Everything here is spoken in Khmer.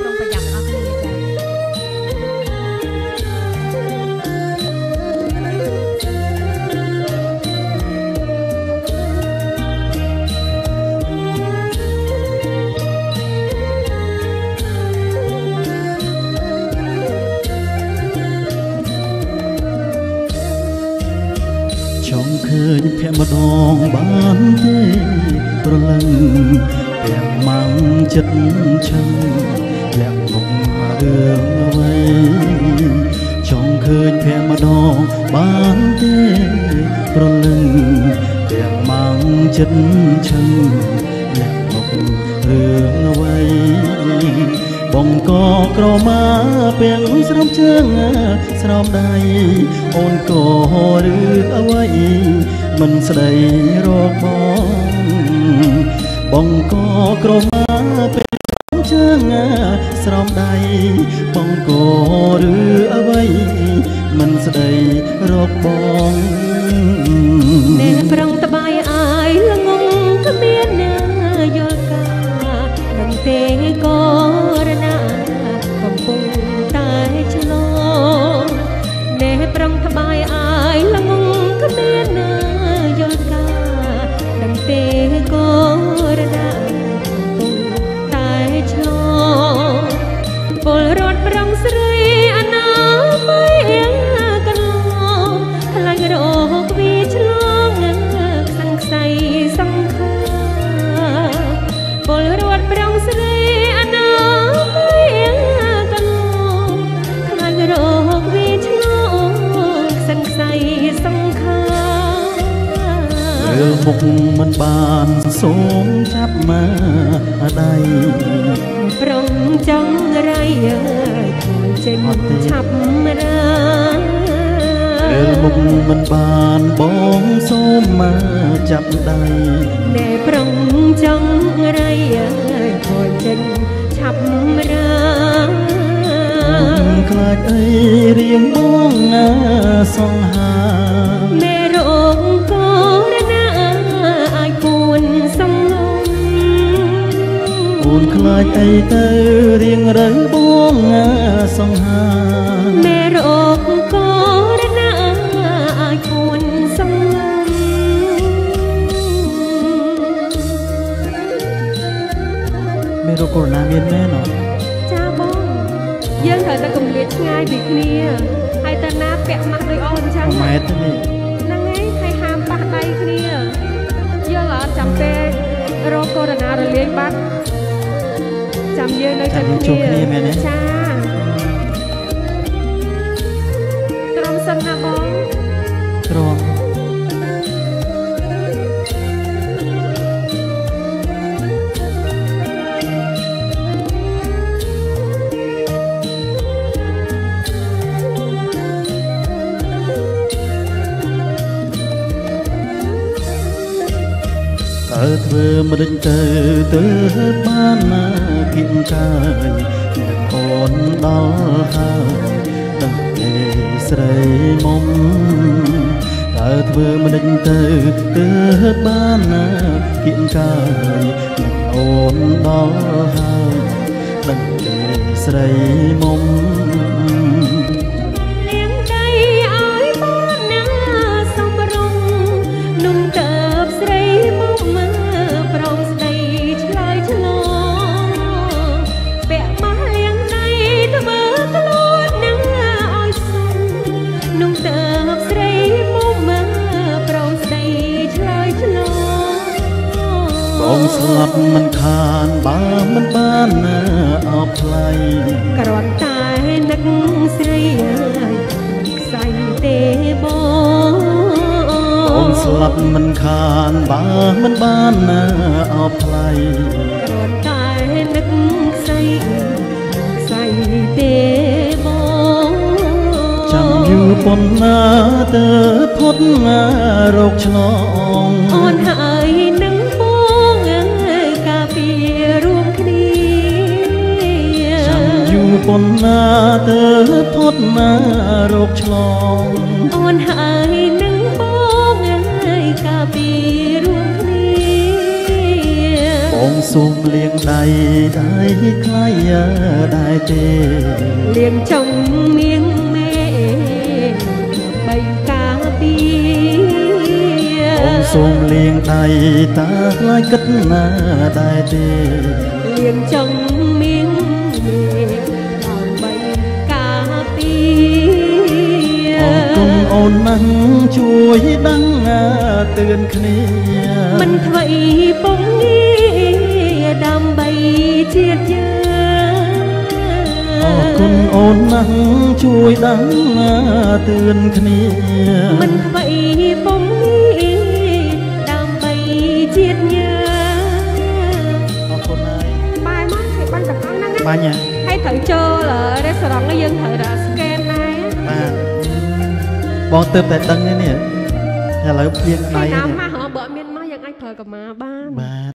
ប្រុងប្រយ័ត្នអស់គ្នាចាចង់ឃើញភក្តិម្ដងបានទេប្រលឹងទាំងម៉ាំងចិត្តឈឹងលាក់មុខរឿងអ្វីចង់ឃើញភក្តិម្ដងបានទេប្រលឹងទាំងម៉ាំងចិត្តឈឹងលាក់មុខរឿងអ្វីបងក៏ក្រមាពាំងស្រោមជើងស្រោមដៃអូនក៏ឬអ្វីមិនស្ដីរកបងក៏ក្រមាពាំងស្រោមជើងស្រោមដៃបងក៏ឬអ្វីមិនស្ដីរកបងអ្នកប្រុងត្បាយអាយល្ងងគ្មានណាយល់ការដឹងទេក៏រណាកំពុងតែឆ្លងអ្នកប្រុងត្បាយអាយល្ងងគ្មានណាយល់ការដឹងទេក៏រណាកំពុងតែឆ្លងពលរដ្ឋប្រុងស្រីអនាម័យកន្លងខ្លាញ់រោគវាឆ្លងខ្សឹងខ្សៃសង្ខារពលរដ្ឋប្រុងស្រីអនាម័យកន្លងខ្លាញ់រោគវាឆ្លងខ្សឹងខ្សៃសង្ខាររើមុខមិនបានសូមចាប់មកដៃប្រុងចង់រៃខ្លួនចេញឆាប់រារើមុខមិនបានបងសូមមកចាប់ដៃអ្នកប្រុងចង់រៃខ្លួនចេញឆាប់រាខ្លាចអីរៀងបងណាសង្ហាមេរោគកូរណាអាចពួនសំឡងអូនខ្លាចអីទៅរៀងរើបងណាសង្ហាមេរោគកូរណាអាចពួនសំឡងមេរោគកូវីដ មានមែនអត់ចាបងយើងត្រូវតែគម្លាតឆ្ងាយពីគ្នាហើយតើណាពាក់ម៉ាស់ដូចអូនអញ្ចឹងម៉ែតនេះហ្នឹងឯងហើយហាមប៉ះដៃគ្នាយល់អត់ចាំពេលរោគកូវីដរលាយបាត់ចាំយើងនៅចិត្តគ្នាមែនទេចាត្រង់សិនណាបងត្រង់ធ្វើមិនដឹងទៅបានណាគិតកាយនឹងអូនដល់ហើយដឹងទេស្រីមុំតើធ្វើមិនដឹងទៅបានណាគិតកាយនឹងអូនដល់ហើយដឹងទេស្រីមុំបងស្លាប់មិនខានបើមិនបានអបថ្លៃគ្រាន់តែនឹកស្រីខ្សែទេបងស្លាប់មិនខានបើមិនបានអបថ្លៃគ្រាន់តែនឹកខ្សែទេបងចាំយូរប៉ុណ្ណាទៅផុតរោគឆ្លងអូនហើយនឹងប៉ុណ្ណាទៅផុតរោគឆ្លងអូនហើយនឹងបងហើយការពីរួមគ្នាបបងសូមលាងដៃដៃខ្លៃដែរទេលាងចុងមៀងមេបីការពីបងសូមលាងដៃតើខ្លាចគិតណាដែរទេលាងចុងមៀងមេដើម្បីការពីអរគុណអូនណាស់ជួយដឹងទឿនគ្នាមិនថ្មីពុំងារដើម្បីជាតិយើងអរគុណអូនណាស់ជួយដឹងទឿនគ្នាមិនថ្មីពុំងារដើម្បីជាតិយើងអរគុណហើយបាយមកគេបាញ់ទាំងអង្គហ្នឹងណាបាញ់ហើយត្រូវចូលរេស្តូរ៉ង់នេះយើងត្រូវតែស្កេនដែរបាទបងទើបតែដឹងនេះឥឡូវភ្លៀងដៃតាមមកបើអត់មានមកយើងអាចប្រើកម្មាបានបាទ